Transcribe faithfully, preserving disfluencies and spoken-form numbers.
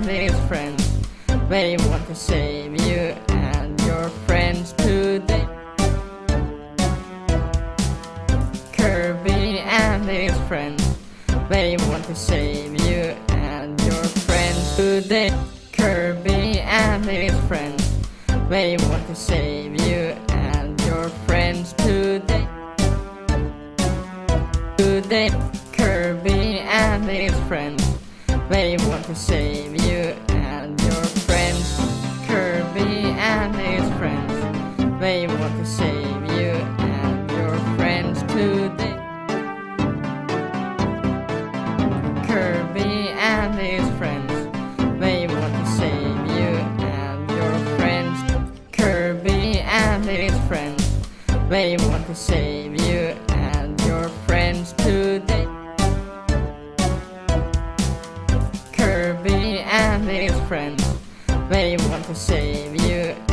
and his friends, they want to save you and your friends today. Kirby and his friends, they want to save you and your friends today. Kirby and his friends, they want to save you and your friends today. Today, Kirby and his friends, they want to save you and your friends. Kirby and his friends, they want to save you and your friends today. Kirby and his friends, they want to save you and your friends. Kirby and his friends, they want to save you and your friends today. Kirby and his friends, they want to save you